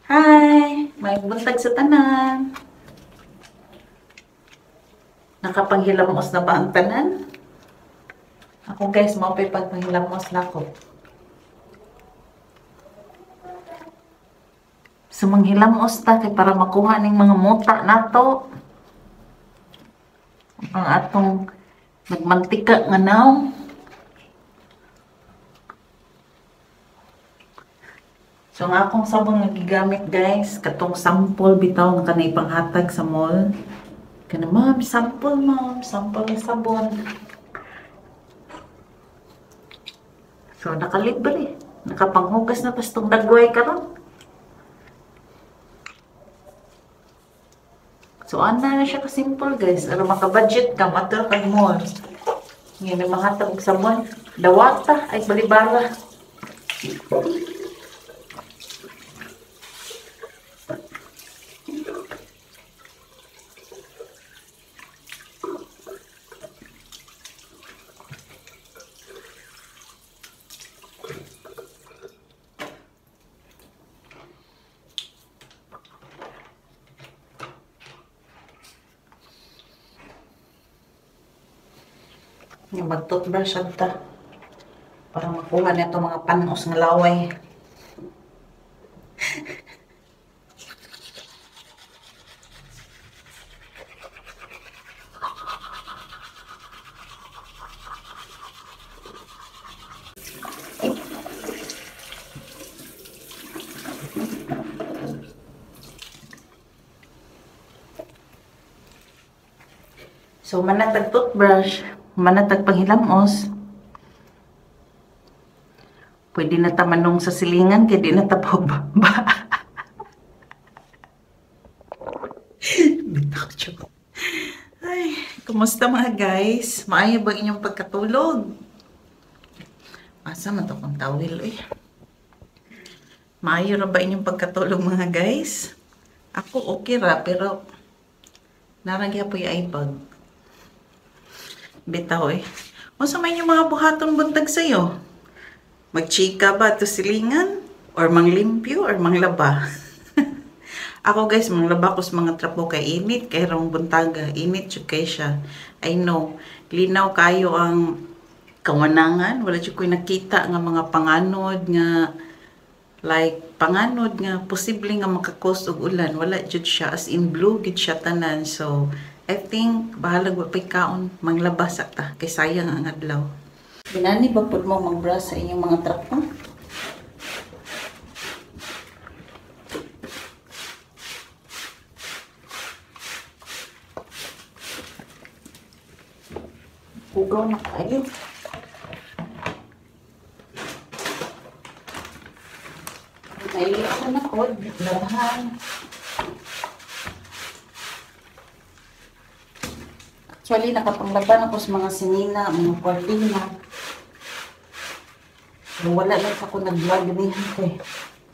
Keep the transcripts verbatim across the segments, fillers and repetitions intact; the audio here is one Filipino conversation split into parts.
Hi! May buntag sa tanan. Nakapanghilamos na ba ang tanan? Ako guys, maupay pagpanghilamos na ako. Sumanghilamos ta kay para makuha ning mga muta nato. Ang atong nagmantika nga naw. So nga akong sabon nga gigamit guys, katong sample bitaw nga kanay panghatag sa mall. Kana ma'am, sample ma'am, sample ng sabon. So nakalibre, nakapanghugas na tas tong dagway karon. So ana na siya ka simple guys, aron maka-budget ka matur kag mall. Ngayon na mahatag og sabon, dawata ay balibara. Yung mag-toothbrush ta para makuha na itong mga panos ng laway. So manatag toothbrush, manatag panghilamos. Pwede na tamanong sa silingan kaya di na tapaw ba? Bitaw joke. Ay, kumusta mga guys? Maayo ba inyong pagkatulog? Asa man to kong tawil eh. Maayo ra ba inyong pagkatulog mga guys? Ako okay ra pero naragya po yung iPad. Bitaw eh. O sa may yung mga buhaton buntag sa'yo? Magchika ba to silingan? Or manglimpyo? Or manglaba? Ako guys, manglaba ko sa mga trapo kay init. Kay rong buntaga. Init yun kay siya. I know. Linaw kayo ang kawanangan. Wala dyan ko'y nakita nga mga panganod nga like panganod nga posible nga makakos og ulan. Wala dyan siya. As in blue gid siya tanan. So, I think, bahalag wapay kaon, manglabas ta, kay sayang ang adlaw. Binani ba po mo mag-brush sa inyong mga trapo? Hugaw na kayo. Nailit ko na ko, labahan. Actually, nakapanglaban ako sa mga sinina, mga kwartina. So, wala lang ako nag-vlog niyan ko eh.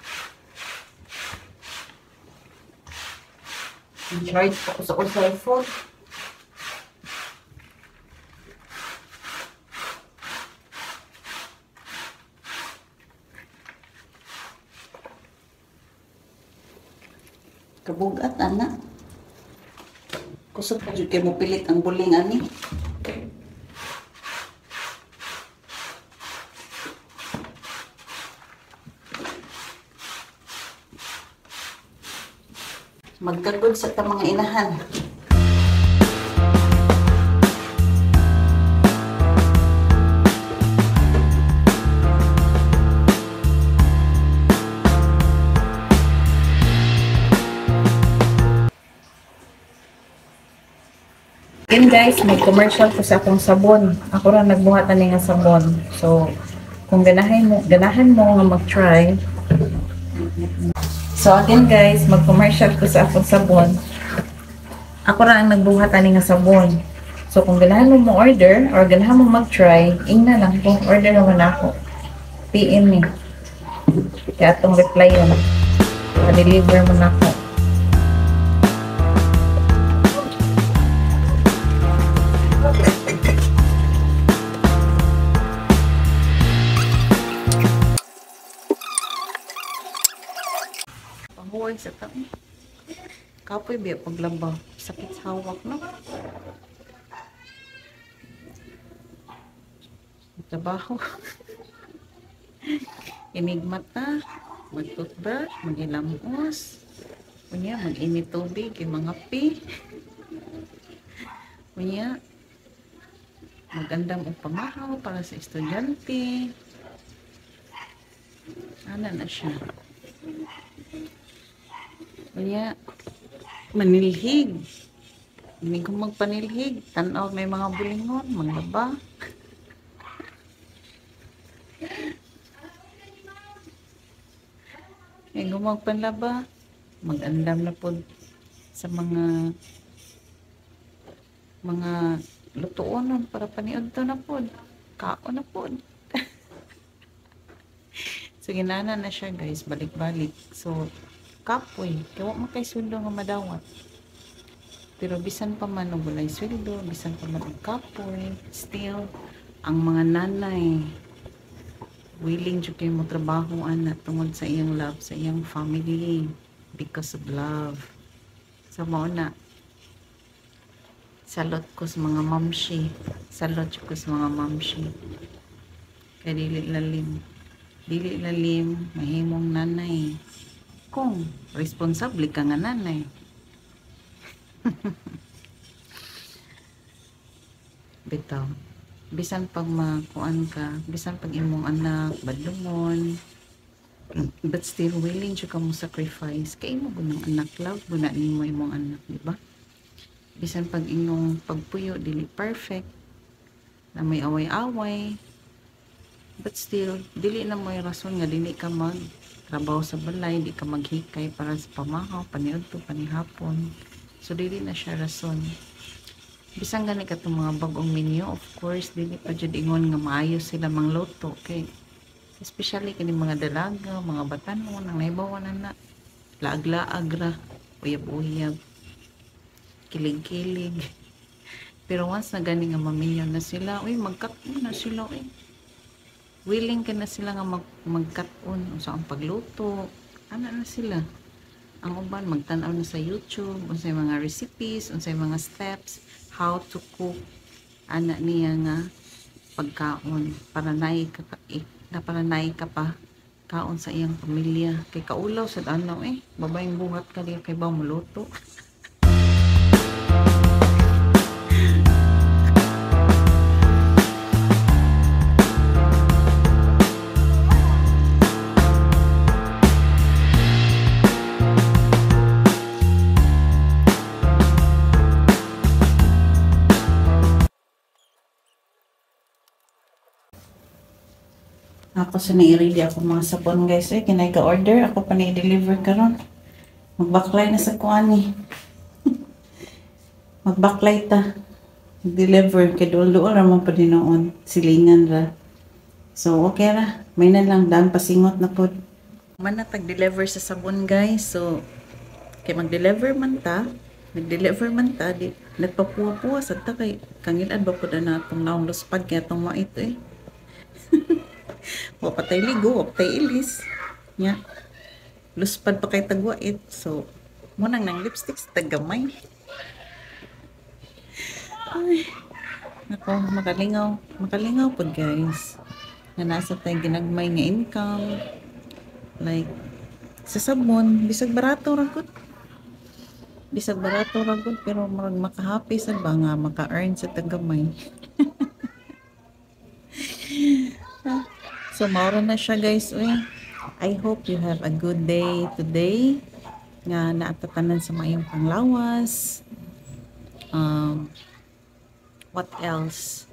I-charge ako sa ko cellphone. Kabugat, anak. Kusog pa dyan kayo mapilit ang buling ani. Magkagod sa ta mga inahan. Again guys, may commercial ko sa akong sabon. Ako ra nagbuhat ani nga sabon. So, kung ganahan mo, ganahan mo nga mag-try. So again guys, mag-commercial ko sa akong sabon. Ako ra ang nagbuhat ani nga sabon. So kung ganahan mo mo order or ganahan mo mag-try, ingna lang kung order naman ako. P M me. Kaya atong reply yun. Pa-deliver mo na ako. kaway sa taon. Kapoy biya paglaba. Sakit sa hawak, no? Trabaho. Inigmata. Mag-toothbrush. Mag-ilamos. Kunya, mag-init tubig. Yung mga pi. Kunya, magandang upamahaw para sa estudyante. Ano na siya? Kunya, manilhig. Hindi ko magpanilhig. Tanaw may mga bulingon. Maglaba. Hindi ko magpanlaba. Mag-andam na po sa mga mga lutuonon para paniod to na po. Kaon na po. So, ginana na siya guys. Balik-balik. So, kapoy. Kaya mo kay sweldo nga madawat. Pero bisan pa man og walay sweldo, bisan pa man og kapoy, still ang mga nanay willing jud kay mo trabaho ana tungod sa iyang love sa iyang family because of love. So mao na. Salot ko sa mga mamshi. Salot ko sa mga mamshi. Kay dili lalim. Dili lalim mahimong nanay. Kung responsable ka nga nanay. Bitaw. Bisan pag makuan ka, bisan pag imong anak, badlungon, but still willing siya ka mo sacrifice. Kay mo bunang anak, love mo na nimo imong anak, di ba? Bisan pag inyong pagpuyo, dili perfect, na may away-away, but still, dili na mo yung rason nga, dili ka mag trabaho sa balay, di ka maghikay para sa pamahaw, paniod to, panihapon. So, dili na siya rason. Bisan gani ka itong mga bagong menu, of course, dili pa dyan ingon nga maayos sila mangloto. Okay? Especially kini mga dalaga, mga batanon, ang naibawan na na. Laag-laag ra, uyab-uyab, kilig-kilig. Pero once na gani nga maminyo na sila, uy, mag-cut-on na sila, uy. Willing ka na sila nga mag mag-cut-on sa ang pagluto. Ano na sila? Ang uban, magtanaw na sa YouTube, unsay mga recipes, unsay mga steps, how to cook, ana niya nga pagkaon, para naay ka, eh, na para naay ka pa, kaon sa iyang pamilya. Kay kaulaw sa danaw eh, babayang buhat ka diya kay ba muluto. Ako sa na-ready ako mga sabon guys eh. Kinay ka-order. Ako pa na-deliver karon. Mag-backlay na sa kuan eh. Mag-backlay ta. Mag-deliver. Kaya duol-duol naman pa din noon. Silingan ra. So okay ra. May na lang. Daan pasingot na po. Man na tag-deliver sa sabon guys. So kaya mag-deliver man ta. Nag-deliver man ta. Di, nagpapuwa-puwa sa ta kay kangilan ba po na itong naong luspag kaya itong mait eh. Wapatay ligo, wapatay ilis. Nya. Luspad pa kay tagwait. So, munang nang lipstick sa tagamay. Ay. Ako, makalingaw. Makalingaw po guys. Na nasa tayo ginagmay nga income. Like, sa sabon, bisag barato ragot. Bisag barato ragot. Pero marag makahappy sa ba nga maka-earn sa tagamay. So, maura na siya guys. Uy. I hope you have a good day today. Nga naatatanan sa mayong panglawas. Um, what else?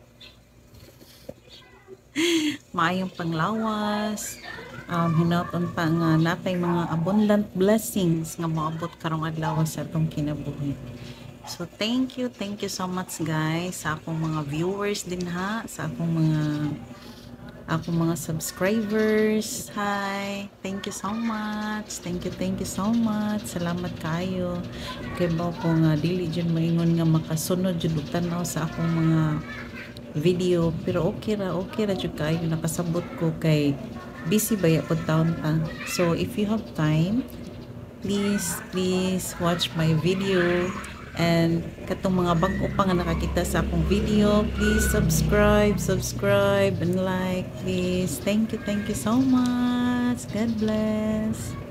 Mayong panglawas. Um, hinaton pa nga natay mga abundant blessings nga maabot karong adlaw sa atong kinabuhi. So, thank you. Thank you so much guys sa akong mga viewers din ha. Sa akong mga ako mga subscribers. Hi. Thank you so much. Thank you, thank you so much. Salamat kayo. Kay ba ko nga dili dyan maingon nga makasunod dyan tanaw sa akong mga video. Pero okay ra, okay ra dyan kayo. Nakasabot ko kay busy baya po taon ta. So if you have time, please, please watch my video. And katong mga bago pa nga nakakita sa akong video, please subscribe, subscribe, and like, please. Thank you, thank you so much. God bless.